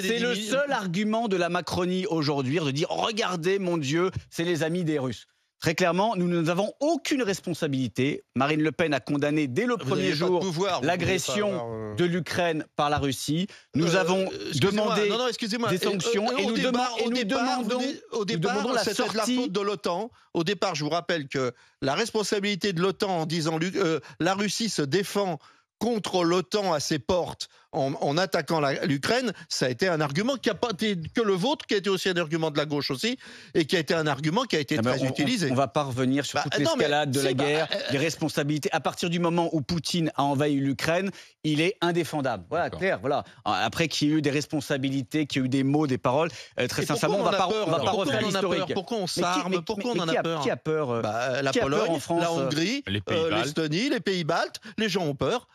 C'est le seul argument de la Macronie aujourd'hui, de dire « Regardez, mon Dieu, c'est les amis des Russes ». Très clairement, nous n'avons aucune responsabilité. Marine Le Pen a condamné dès le premier jour l'agression de l'Ukraine par la Russie. Nous avons demandé des sanctions et nous demandons la c'était sortie. de la faute de l'OTAN. Au départ, je vous rappelle que la responsabilité de l'OTAN en disant la Russie se défend contre l'OTAN à ses portes en attaquant l'Ukraine, ça a été un argument qui n'a pas été que le vôtre, qui a été aussi un argument de la gauche aussi, et qui a été un argument qui a été très utilisé. On ne va pas revenir sur toute l'escalade de la guerre, des responsabilités. À partir du moment où Poutine a envahi l'Ukraine, il est indéfendable. Voilà, clair. Voilà. Après qu'il y ait eu des responsabilités, qu'il y ait eu des mots, des paroles, très sincèrement, on ne va pas refaire l'historique. Pourquoi on s'arme? Pourquoi on en a peur? Qui a peur? La Pologne, la Hongrie, les Pays-Baltes. l'Estonie, les Pays-Baltes. Les gens ont peur.